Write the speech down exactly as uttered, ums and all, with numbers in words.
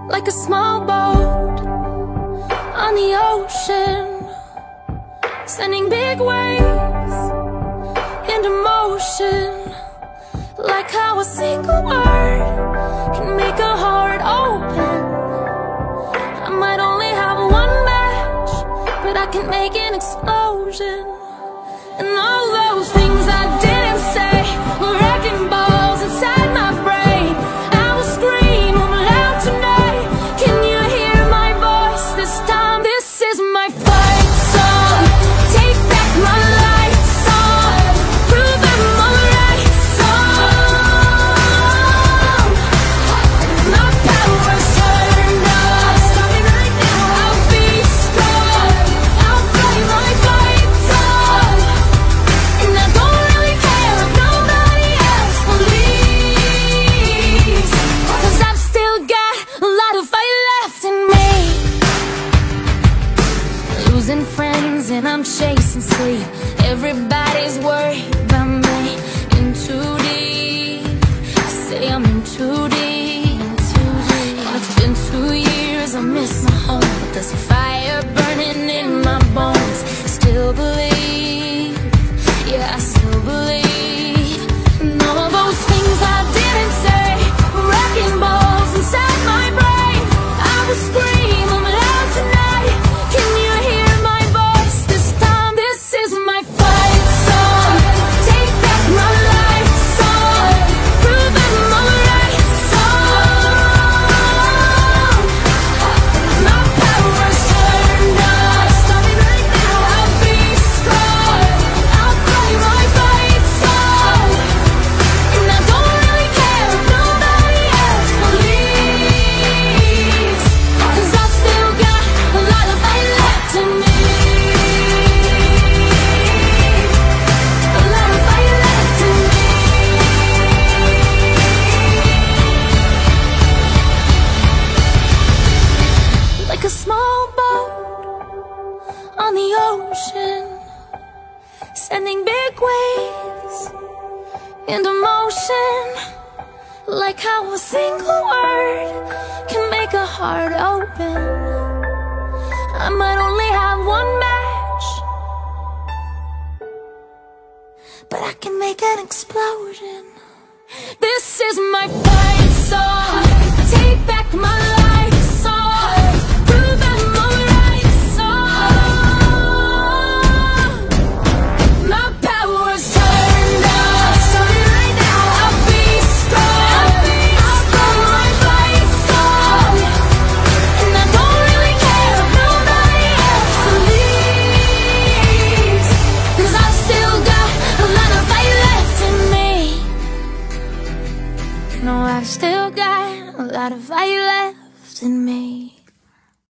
like a small boat on the ocean, sending big waves into motion. Like how a single word can make a heart open. I might only have one match, but I can make an explosion. And all those things I didn't say were wrecking balls inside my brain. I will scream loud tonight. Can you hear my voice this time? This is my fight song. Take back my life song. Prove I'm alright song. My power's turned on. Stop me right now. I'll be strong. I'll play my fight song. And I don't really care if nobody else believes, 'cause I've still got a lot of fight left in me. Losing friends and I'm chasing sleep. Everybody's worried about me. In too deep. I say I'm in too deep. And it's been two years, I miss my home, but there's a fire burning in my bones. I still believe. Yeah, I still believe. And all those things I didn't say were wrecking balls inside my brain. I will scream I'm loud tonight. Can you hear my voice this time? This is my fight song. Take back my life song. Prove I'm alright song. My power's turned on. Stop me right now. I'll be strong. I'll play my fight song. And I don't really care if nobody else believes, 'cause I've still got a lot of fight left in me. A lot of fight left in me. Like a small boat on the ocean, sending big waves into motion. Like how a single word can make a heart open. I might only have one match, but I can make an explosion. This is my fight song. Take back my life song. Prove I'm alright song. My power's turned on. Stop me right now. I'll be strong. I'll play my fight song. And I don't really care if nobody else believes, 'cause I've still got a lot of fight left in me. No, I've still got a lot of fight left in me.